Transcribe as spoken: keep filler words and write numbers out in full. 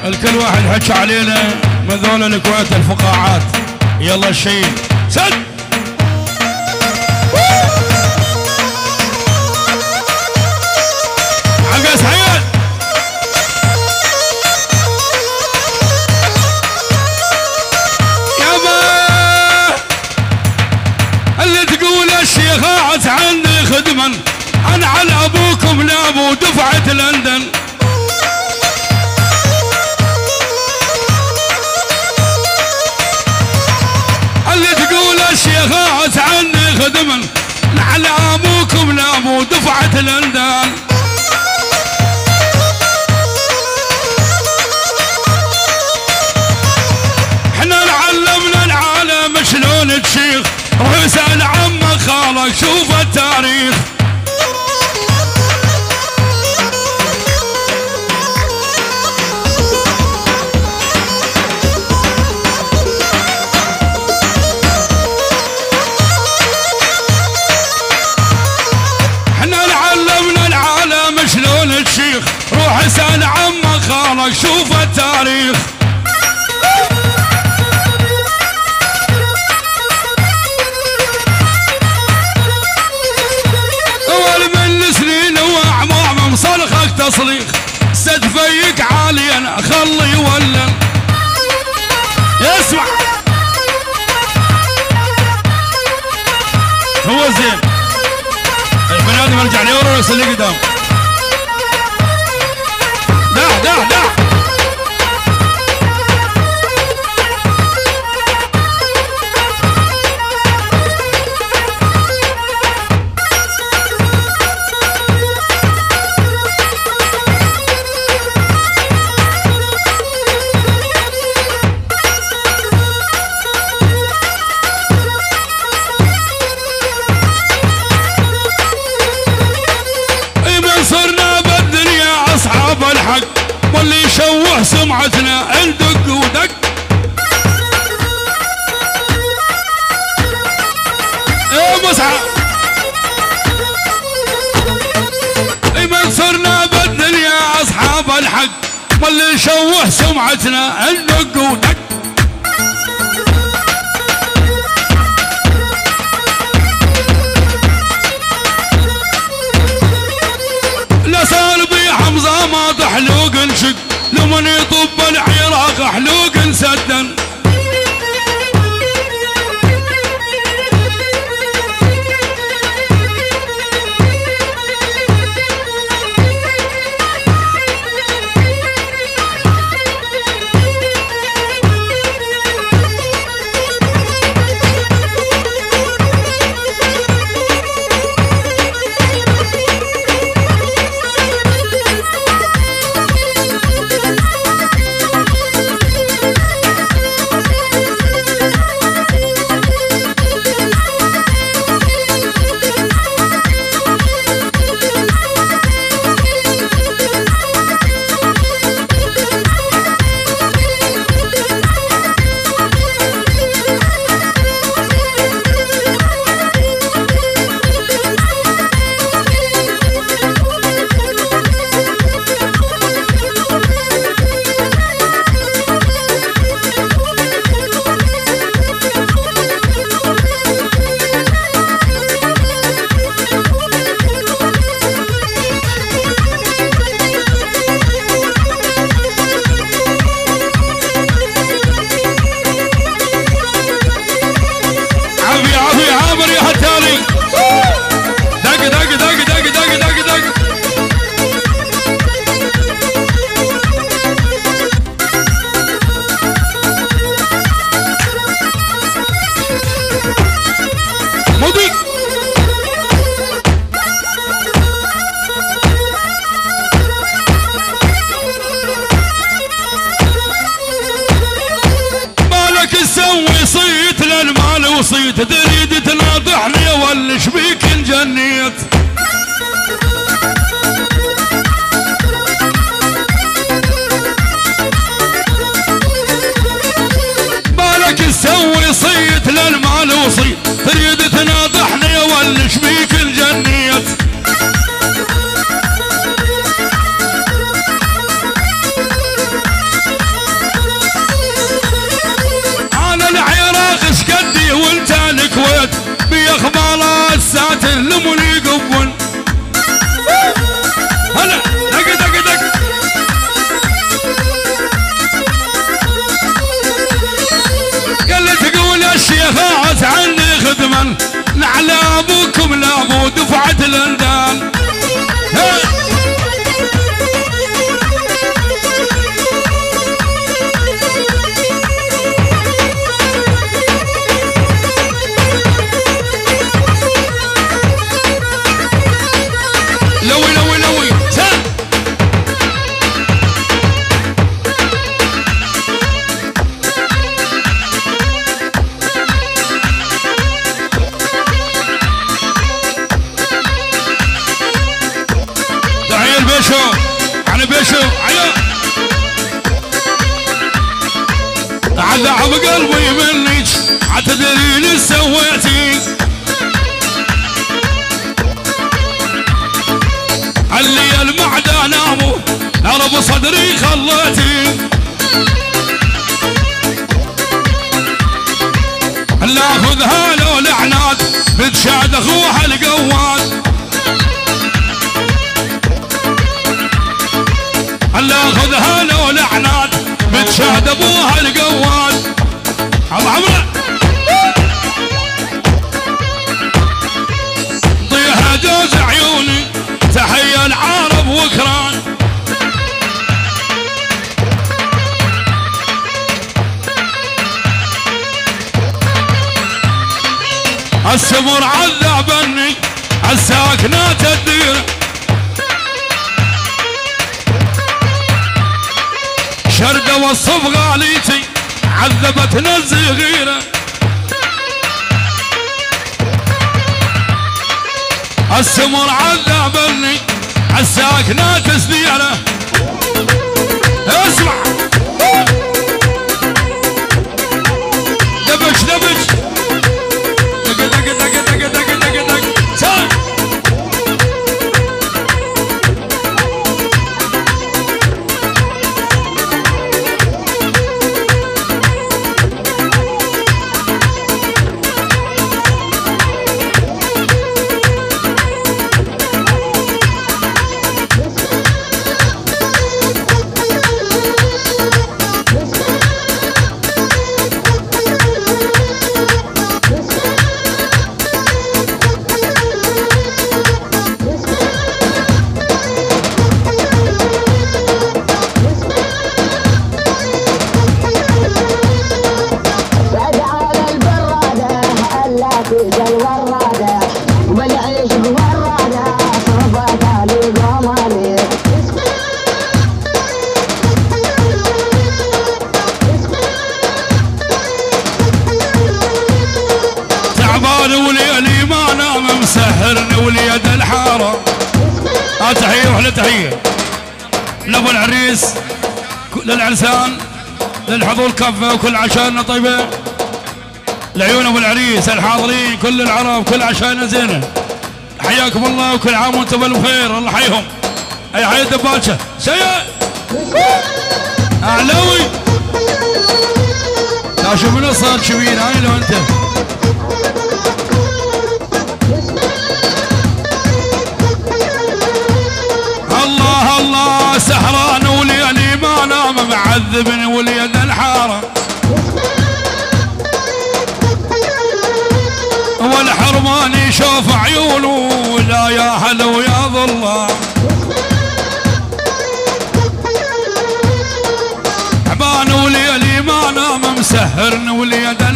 الكل واحد حكى علينا من ذول الكويت الفقاعات. يلا الشيء سد عقس حيل يابا اللي تقول الشيخ عز عندي خدما انا على ابوكم لابو دفعة لندن. اللي تقول الشيخ عز عندي خدما على ابوكم لابو دفعة لندن. احنا نعلمنا العالم شلون تشيخ واسأل عمك خالك شوف التاريخ. روح اسأل عمك خالك شوف التاريخ. اول من سنين واعمام صرخك تصريخ استدفيك عاليا خلي يولن. اسمع هو زين البني ادم يرجع لورا ويصلي قدام. ده ده ده واللي يشوه سمعتنا ندق ودق. يا مسعى من صرنا بالدنيا اصحاب الحق واللي يشوه سمعتنا ندق ودق. لا صار بي حمزه ما تحلوق انشق لمن يطب العراق حلوق انسدن. وصيت تريد تناضحني ولا شبيك انجنيت. بالك تسوي صيت للمال وصيت تريد تناضحني ولا شبيك انجنيت. بيشو على بيشو على عذاب قلبي منك عتدرين ايش سويتي اللي المعدة نامو هرب صدري خليتي ناخذها لو لعنات بتشاد اخوها القواد ناخذها لو لعنات بتشاد ابوها القواد ابو عمرو طيها جوز عيوني تحية العرب وكران السمر عذبني الساكنات الديره شردة والصف غاليتي عذبتنا الصغيرة السمر عذبني الساكنات الديره اسمع دبش دبش دق دق دق دق دق دق دق ساك وليد الحارة تحية وحلة تحية لابو العريس للعرسان للحضور كفة وكل عشاننا طيبة لعيون ابو العريس الحاضرين كل العرب كل عشاننا زينة حياكم الله وكل عام وانتم بالخير الله يحييهم اي حي الدباشة سيء اعلوي لا شوف من صار شبين هاي لو انت الله الله سهران وليلي ما نام معذبني وليد الحارة والحرمان يشوف عيونه لا يا هلا ويا ظلام تعبان وليلي ما نام مسهرني وليد